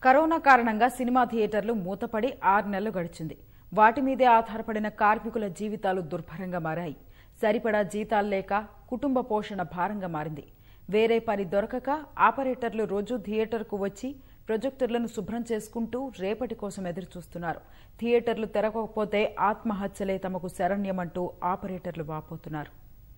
Corona కారణంగా cinema థియేటర్లు మూతపడి 6 నెలలు గడిచింది. వాటి మీదే ఆధారపడిన కార్మికుల జీవితాలు దుర్భరంగా మారాయి. సరిపడా జీతాలు లేక కుటుంబ పోషణ భారంగా మారింది. వేరే పని దొరకక ఆపరేటర్లు రోజు థియేటర్కు వచ్చి ప్రొజెక్టర్లను శుభ్రం చేసుకుంటూ రేపటి కోసం ఎదురుచూస్తున్నారు. థియేటర్లు తెరవకపోతే ఆత్మహత్యలే తమకు శరణ్యమంటూ ఆపరేటర్లు వాపోతున్నారు.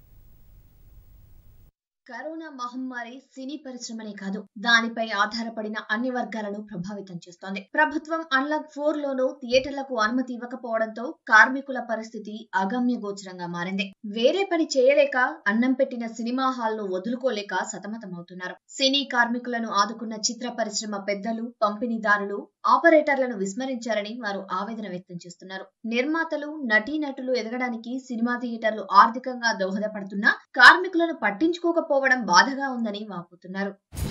కరోనా మహమ్మారి సినీ పరిశ్రమనే కాదు, దానిపై ఆధారపడిన అన్ని వర్గాలను ప్రభావితం చేస్తోంది. ప్రభుత్వం అన్లాక్ 4 లోనూ థియేటర్లకు అనుమతి ఇవ్వకపోవడంతో కార్మికుల పరిస్థితి అగమ్య గోచరంగా మారింది. వేరే పని చేయలేక అన్నం పెట్టిన సినిమా హాల్ ను వదులుకోలేక సతమతమవుతున్నారు. సినీ కార్మికులను ఆదుకున్న చిత్ర పరిశ్రమ పెద్దలు, పంపిణీదారులు ఆపరేటర్లను విస్మరించారని వారు ఆవేదన వ్యక్తం చేస్తున్నారు. నిర్మాతలు, నటీనటులు ఎదగడానికి సినిమా థియేటర్లు ఆర్థికంగా దోహదపడుతున్నా కార్మికులను పట్టించుకోకపోవడం బాధగా ఉందని వాపోతున్నారు.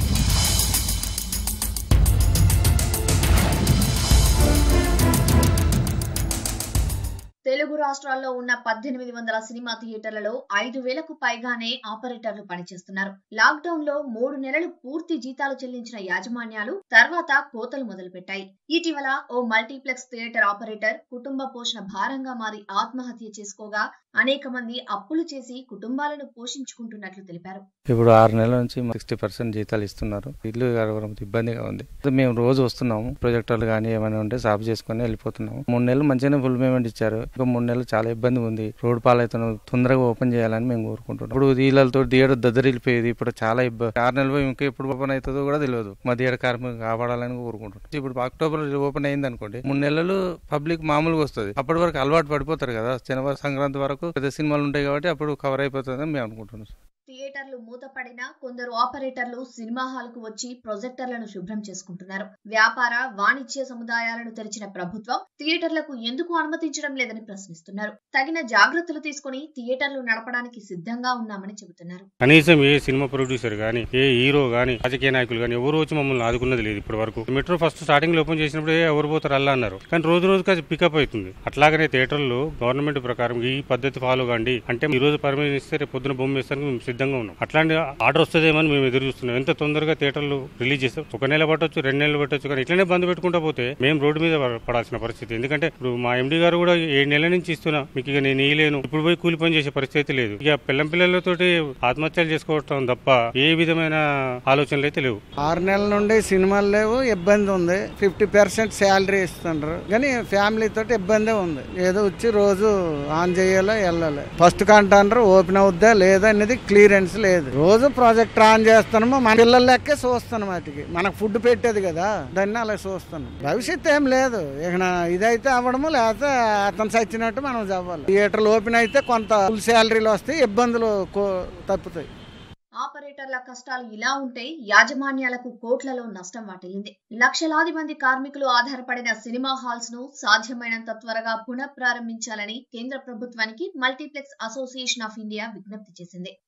తెలుగు రాష్ట్రాల్లో ఉన్న 1800 సినిమా థియేటర్లలో 5000కు పైగానే ఆపరేటర్లు పనిచేస్తున్నారు. లాక్ డౌన్ లో 3 నెలలు పూర్తి జీతాలు చెల్లించిన యాజమాన్యాలు తర్వాత కోతలు మొదలుపెట్టాయి. ఇటీవల ఓ మల్టీప్లెక్స్ థియేటర్ ఆపరేటర్ కుటుంబ పోషణ భారంగా మారి ఆత్మహత్య చేసుకోగా అనేక మంది అప్పులు చేసి కుటుంబాలను పోషించుకుంటున్నట్లు తెలిపారు. ఇప్పుడు 6 నెలల నుంచి 60% జీతాలు ఇస్తున్నారు. ఇల్లు గడవడం ఇబ్బందిగా ఉంది. మేము రోజు వస్తున్నాము, ప్రొజెక్టర్లు కానీ ఏమైనా ఉంటే సాఫ్ చేసుకుని వెళ్ళిపోతున్నాము. 3 నెలలు మంచిగానే ఫుల్ పేమెంట్ ఇచ్చారు. ఇంకా 3 నెలలు చాలా ఇబ్బంది ఉంది. రోడ్ పాలైతున్నాం, తొందరగా ఓపెన్ చేయాలని మేము కోరుకుంటున్నాం. ఇప్పుడు వీళ్ళతో థియేటర్ దద్దరిల్లిపోయేది. ఇప్పుడు చాలా ఇబ్బంది. 6 నెలలు ఇంకా ఎప్పుడు ఓపెన్ అవుతుందో కూడా తెలియదు. మా థియేటర్ కార్మికులు కాపాడాలని కోరుకుంటున్నాం. ఇప్పుడు అక్టోబర్ ఓపెన్ అయింది అనుకోండి, 3 నెలలు పబ్లిక్ మామూలుగా వస్తుంది. అప్పటి వరకు అలవాటు పడిపోతారు కదా. జనవరి సంక్రాంతి వరకు పెద్ద సినిమాలు ఉంటాయి కాబట్టి అప్పుడు కవర్ అయిపోతుందని మేము అనుకుంటున్నాం. థియేటర్లు మూతపడినా కొందరు ఆపరేటర్లు సినిమా హాల్ కు వచ్చి ప్రొజెక్టర్లను శుభ్రం చేసుకుంటున్నారు. వ్యాపార, వాణిజ్య సముదాయాలను తెరిచిన ప్రభుత్వం థియేటర్లకు ఎందుకు అనుమతించడం లేదని ప్రశ్నిస్తున్నారు. తగిన జాగ్రత్తలు తీసుకుని థియేటర్లు నడపడానికి సిద్ధంగా ఉన్నామని చెబుతున్నారు. కనీసం ఏ సినిమా ప్రొడ్యూసర్ గానీ, ఏ హీరో గానీ, రాజకీయ నాయకులు గానీ ఎవరు వచ్చి మమ్మల్ని ఆదుకున్నది లేదు ఇప్పటి వరకు. మెట్రో ఫస్ట్ స్టార్టింగ్ లో ఓపెన్ చేసినప్పుడు ఎవరు పోతారు అలా అన్నారు. కానీ రోజు రోజుకి అది పికప్ అవుతుంది. అట్లాగనే థియేటర్లు గవర్నమెంట్ ప్రకారం ఈ పద్ధతి ఫాలో కండి అంటే ఈ రోజు పర్మిషన్ ఇస్తే రేపు పొద్దున బొమ్మ ఇస్తానికి మేము సిద్ధంగా ఉన్నాం. అట్లాంటి ఆర్డర్ వస్తుందేమని మేము ఎదురు చూస్తున్నాం. ఎంత తొందరగా థియేటర్లు రిలీజ్ చేస్తాం. 1 నెల పట్టొచ్చు, 2 నెలలు పట్టొచ్చు. కానీ ఇట్లనే బంద్ పెట్టుకుంటా పోతే మేము రోడ్డు మీద పడాల్సిన పరిస్థితి. ఎందుకంటే ఇప్పుడు మా ఎండీ గారు కూడా 7 నెలల నుంచి ఇస్తున్నా, మీకు ఇక నేను ఇయ్యలేను, ఇప్పుడు పోయి కూలి పని చేసే పరిస్థితి లేదు. ఇక పిల్లలతోటి ఆత్మహత్యలు చేసుకోవటం తప్ప ఏ విధమైన ఆలోచనలు అయితే లేవు. 6 నెలల నుండి సినిమాలు లేవు, ఇబ్బంది ఉంది. 50% శాలరీ ఇస్తున్నారు కానీ ఫ్యామిలీ తోటి ఇబ్బందే ఉంది. ఏదో వచ్చి రోజు ఆన్ చేయాలా వెళ్ళాలి. ఫస్ట్ కంటాండ్రు ఓపెన్ అవుద్దా లేదా అనేది క్లియరెన్స్ లేదు. రోజు ప్రాజెక్ట్ ఆన్ చేస్తున్నాము, మన పిల్లల లెక్కే చూస్తున్నాం. వాటికి మనకు ఫుడ్ పెట్టేది కదా, దాన్ని అలా చూస్తున్నాం. భవిష్యత్తు ఏం లేదు. ఇక ఇదైతే అవ్వడము, లేకపోతే అతను చచ్చినట్టు మనం చదవాలి. థియేటర్లు ఓపెన్ అయితే కొంత ఫుల్ శాలరీలు వస్తాయి, ఇబ్బందులు తప్పుతాయి. ఆపరేటర్ల కష్టాలు ఇలా ఉంటే యాజమాన్యాలకు కోట్లలో నష్టం వాటిల్లింది. లక్షలాది మంది కార్మికులు ఆధారపడిన సినిమా హాల్స్ ను సాధ్యమైనంత త్వరగా పునఃప్రారంభించాలని కేంద్ర ప్రభుత్వానికి మల్టీప్లెక్స్ అసోసియేషన్ ఆఫ్ ఇండియా విజ్ఞప్తి చేసింది.